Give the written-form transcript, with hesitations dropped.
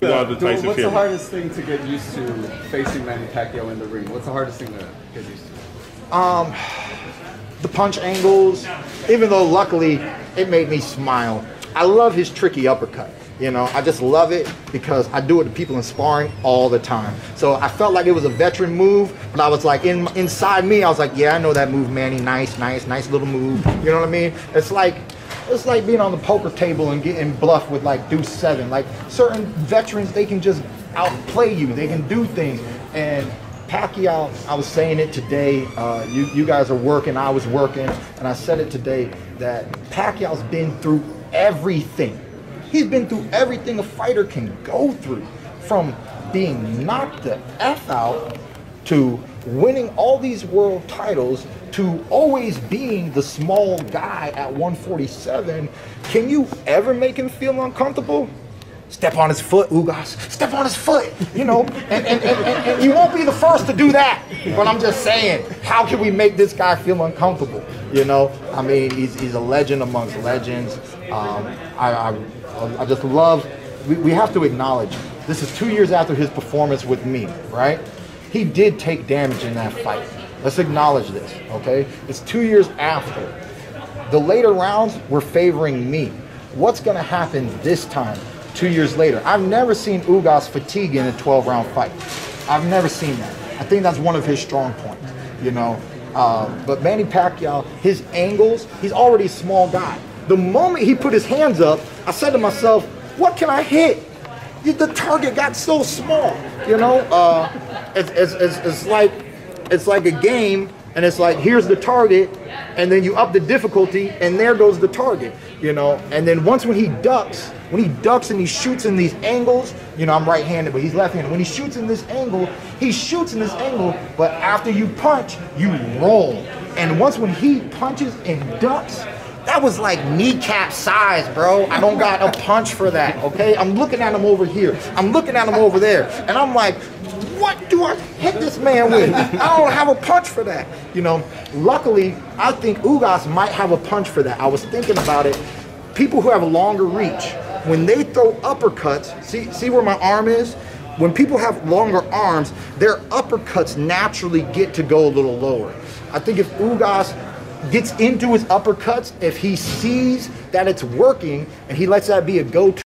Ugas and Tyson What's Fury. the hardest thing to get used to facing Manny Pacquiao in the ring? What's the hardest thing to get used to? The punch angles, even though luckily it made me smile. I love his tricky uppercut. You know, I just love it because I do it to people in sparring all the time. So I felt like it was a veteran move, but I was like, inside me, I was like, yeah, I know that move, Manny. Nice little move. You know what I mean? It's like being on the poker table and getting bluffed with like deuce 7. Like certain veterans, they can just outplay you. They can do things. And Pacquiao, I was saying it today, you guys are working, I was working, and I said it today that Pacquiao's been through everything. He's been through everything a fighter can go through, from being knocked the F out to winning all these world titles to always being the small guy at 147. Can you ever make him feel uncomfortable? Step on his foot, Ugas. Step on his foot, you know, and you won't be the first to do that. But I'm just saying, how can we make this guy feel uncomfortable? You know, I mean, he's a legend amongst legends. I just love, we have to acknowledge, this is 2 years after his performance with me, right? He did take damage in that fight. Let's acknowledge this, okay? It's 2 years after. The later rounds were favoring me. What's gonna happen this time, 2 years later? I've never seen Ugas fatigue in a 12-round fight. I've never seen that. I think that's one of his strong points, you know? But Manny Pacquiao, his angles, he's already a small guy. The moment he put his hands up, I said to myself, what can I hit? The target got so small, you know? It's like a game, and it's like, here's the target, and then you up the difficulty, and there goes the target, you know? And then when he ducks and he shoots in these angles, you know, I'm right-handed, but he's left-handed. When he shoots in this angle, but after you punch, you roll. And when he punches and ducks, that was like kneecap size, bro. I don't got a punch for that, okay? I'm looking at him over here. I'm looking at him over there. And I'm like, what do I hit this man with? I don't have a punch for that. You know, luckily, I think Ugas might have a punch for that. I was thinking about it. People who have a longer reach, when they throw uppercuts, see where my arm is? When people have longer arms, their uppercuts naturally get to go a little lower. I think if Ugas gets into his uppercuts, if he sees that it's working and he lets that be a go-to